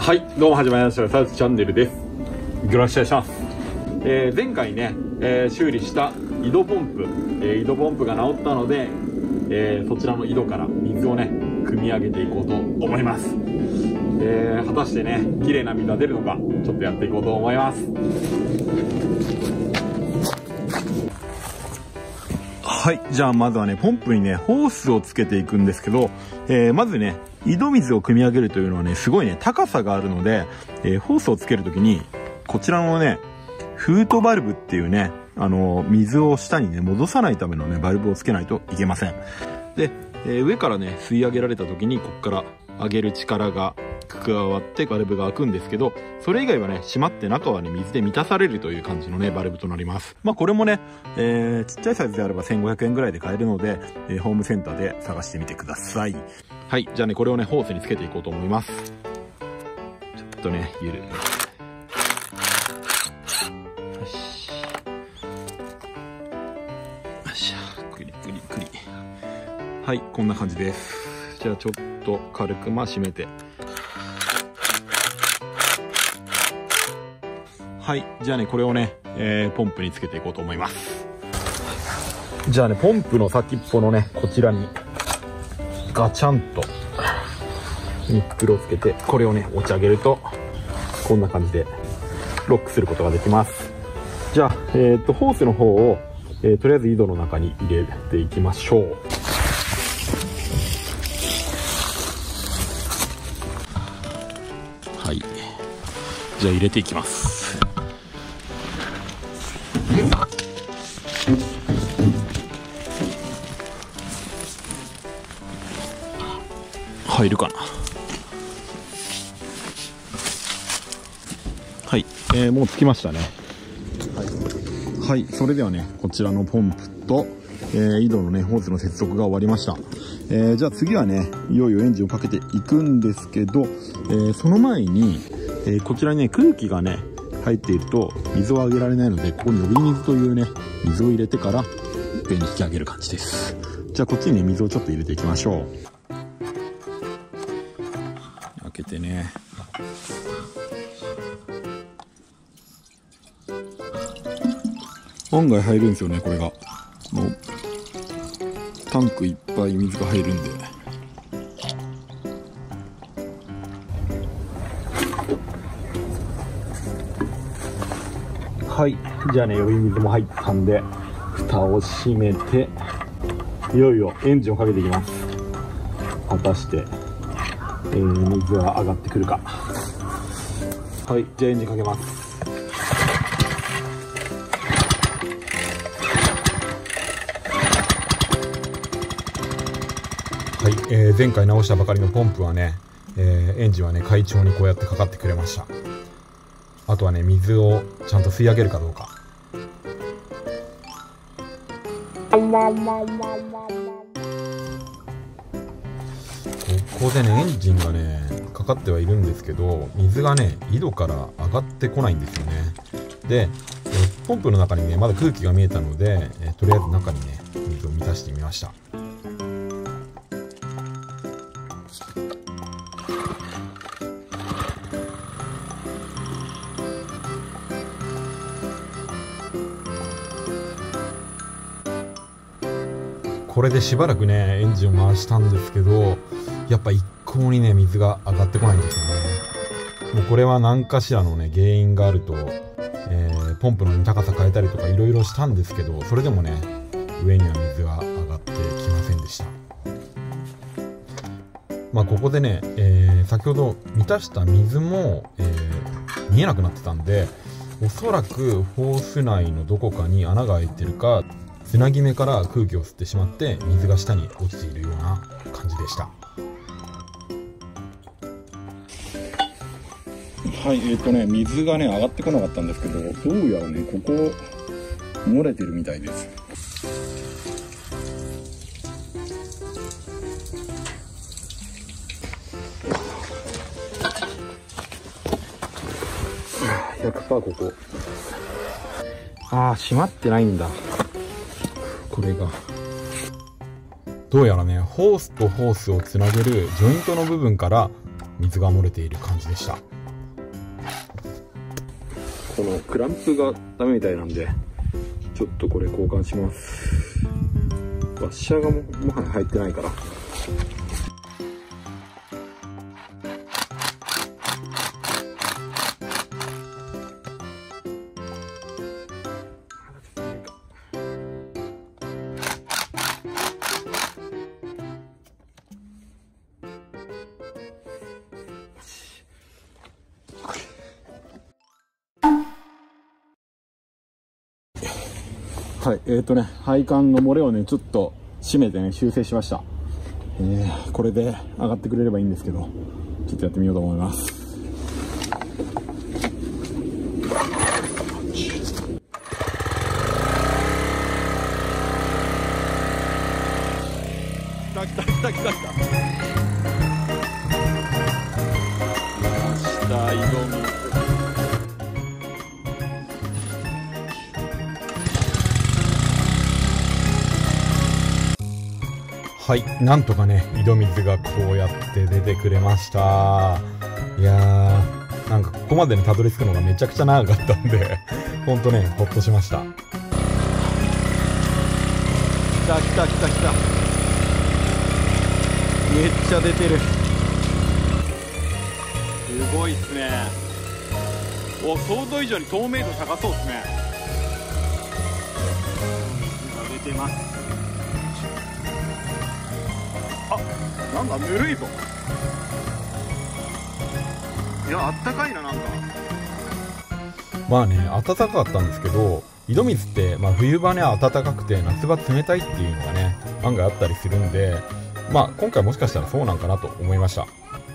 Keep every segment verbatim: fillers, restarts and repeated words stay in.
はい、どうも始まりました。サウスチャンネルです。よろしくお願いします。えー、前回ね、えー、修理した井戸ポンプ、えー、井戸ポンプが治ったので、えー、そちらの井戸から水をね、汲み上げていこうと思います。えー、果たしてね、綺麗な水が出るのか、ちょっとやっていこうと思います。はい、じゃあまずはね、ポンプにね、ホースをつけていくんですけど、えー、まずね、井戸水を汲み上げるというのはね、すごいね、高さがあるので、えー、ホースをつけるときに、こちらのね、フートバルブっていうね、あのー、水を下にね、戻さないためのね、バルブをつけないといけません。で、えー、上からね、吸い上げられたときに、ここから上げる力が加わってバルブが開くんですけど、それ以外はね、閉まって中はね、水で満たされるという感じのね、バルブとなります。まあこれもね、えー、ちっちゃいサイズであればせんごひゃくえんぐらいで買えるので、えー、ホームセンターで探してみてください。はい、じゃあね、これをね、ホースにつけていこうと思います。ちょっとね、ゆる。よし。よっしゃ、クリクリクリ。はい、こんな感じです。じゃあちょっと軽くまあ締めて。はい、じゃあね、これをね、えー、ポンプにつけていこうと思います。じゃあね、ポンプの先っぽのね、こちらにガチャンとニックルをつけて、これをね、持ち上げるとこんな感じでロックすることができます。じゃあ、えー、っとホースの方を、えー、とりあえず井戸の中に入れていきましょう。はい、じゃあ入れていきます。入るかな。はい、えー、もうつきましたね。はい、はい、それではね、こちらのポンプと、えー、井戸のね、ホースの接続が終わりました。えー、じゃあ次はね、いよいよエンジンをかけていくんですけど、えー、その前に、えー、こちらにね、空気がね、入っていると水を上げられないので、ここに呼び水というね、水を入れてから上に引き上げる感じです。じゃあこっちにね、水をちょっと入れていきましょう。開けてね。案外入るんですよね、これが。もうタンクいっぱい水が入るんで。はい、じゃあね、呼び水も入ったんで蓋を閉めて、いよいよエンジンをかけていきます。果たして、えー、水は上がってくるか。はい、じゃあエンジンかけます。はい、えー、前回直したばかりのポンプはね、えー、エンジンはね、快調にこうやってかかってくれました。あとはね、水をちゃんと吸い上げるかどうか。ここでね、エンジンがね、かかってはいるんですけど、水がね、井戸から上がってこないんですよね。で、えポンプの中にね、まだ空気が見えたので、えとりあえず中にね、水を満たしてみました。これでしばらくね、エンジンを回したんですけど、やっぱ一向にね、水が上がってこないんですよね。もうこれは何かしらのね、原因があると、えー、ポンプの高さ変えたりとかいろいろしたんですけど、それでもね、上には水が上がってきませんでした。まあここでね、えー、先ほど満たした水も、えー、見えなくなってたんで、おそらくホース内のどこかに穴が開いてるか、つなぎ目から空気を吸ってしまって水が下に落ちているような感じでした。はい、えっとね、水がね、上がってこなかったんですけど、どうやらね、ここ、漏れてるみたいです。ひゃくパーセント ここ。ああ、閉まってないんだ。これが。どうやらね、ホースとホースをつなげるジョイントの部分から水が漏れている感じでした。 このクランプがダメみたいなんで、ちょっとこれ交換します。ワッシャーが も, もはや入ってないから。はい、えーとね、配管の漏れをね、ちょっと締めてね、修正しました。えー、これで上がってくれればいいんですけど、ちょっとやってみようと思います。来た来た来た来た来た。来ました、井戸水。はい、なんとかね、井戸水がこうやって出てくれました。いやー、なんかここまでにたどり着くのがめちゃくちゃ長かったんで、ほんとね、ほっとしました。来た来た来た来た。めっちゃ出てる。すごいっすね。お、想像以上に透明度高そうっすね。水が出てます。あ、なんだ、ぬるいぞ。いや、あったかいな、なんか。まあね、暖かかったんですけど、井戸水って、まあ、冬場ね、暖かくて夏場冷たいっていうのがね、案外あったりするんで、まあ、今回もしかしたらそうなんかなと思いました。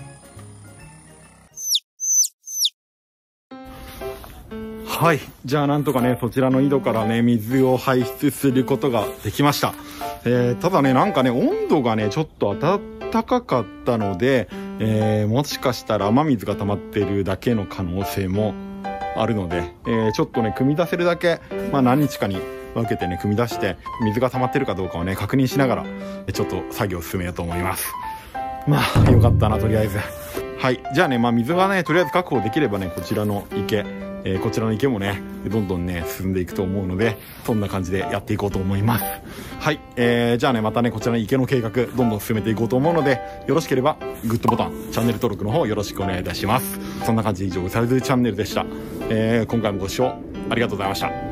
はい。じゃあなんとかね、そちらの井戸からね、水を排出することができました。えー、ただね、なんかね、温度がね、ちょっと暖かかったので、えー、もしかしたら雨水が溜まってるだけの可能性もあるので、えー、ちょっとね、汲み出せるだけ、まあ何日かに分けてね、汲み出して、水が溜まってるかどうかをね、確認しながら、ちょっと作業を進めようと思います。まあ、よかったな、とりあえず。はい。じゃあね、まあ水がね、とりあえず確保できればね、こちらの池、えー、こちらの池もね、どんどんね、進んでいくと思うので、そんな感じでやっていこうと思います。はい。えー、じゃあね、またね、こちらの池の計画、どんどん進めていこうと思うので、よろしければ、グッドボタン、チャンネル登録の方よろしくお願いいたします。そんな感じで以上、うさるずチャンネルでした。えー、今回もご視聴ありがとうございました。